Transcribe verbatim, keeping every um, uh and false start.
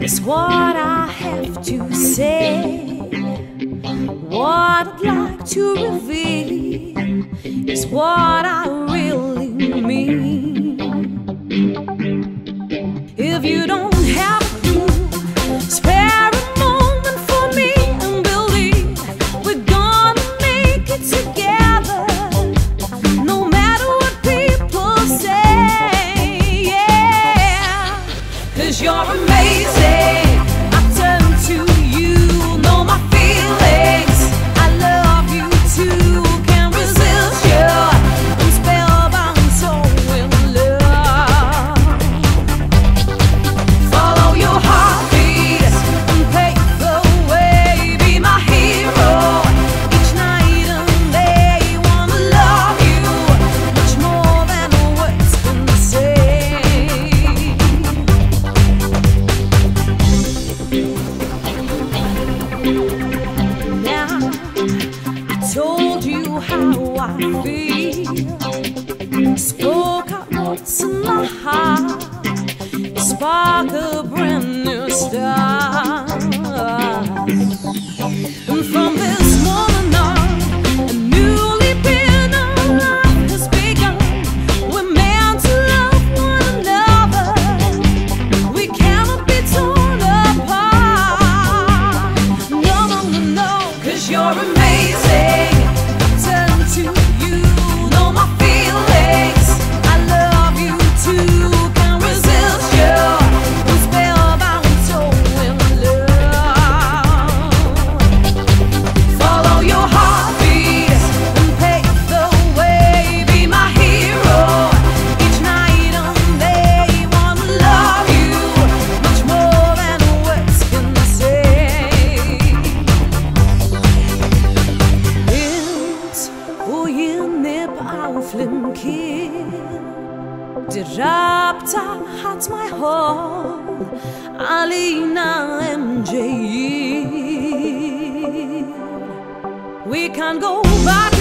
is what I have to say. What I'd like to reveal is what I really mean. If you don't have to spare a moment for me and believe we're gonna make it together, no matter what people say, yeah, 'cause you're amazing. I turn to you, know my feelings. I love you too, can't resist you. I'm spellbound, so in love. Follow your heartbeat and pave the way. Be my hero each night and day. Wanna love you much more than words can say. Now I told you how I feel, spoke out what's in my heart, spark a brand new start. And from this moment on, a newly been our life has begun. We're meant to love one another. We cannot be torn apart. No, no, no, no, 'cause you're amazing. I turn to you, know my feelings. I love you too, can't resist you. I'm spellbound, so in love. Follow your heartbeat and pave the way. Be my hero each night and day. Wanna love you much more than words can say. Int och inne på flimkir Dirabta hat my heart Alina M J. We can't go back.